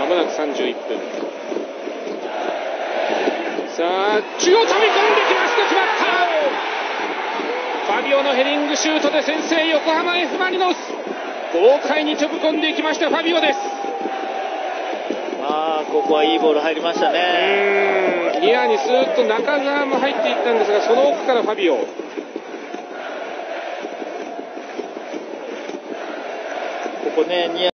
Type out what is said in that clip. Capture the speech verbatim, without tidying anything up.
まもなくさんじゅういっぷん。さあ中央飛び込んできました。決まった。ファビオのヘディングシュートで先制、横浜 F・マリノス。豪快に飛び込んでいきましたファビオです。 あー、ここはいいボール入りましたね。 うーん、ニアにスーッと中川も入っていったんですが、その奥からファビオ。ここね、ニア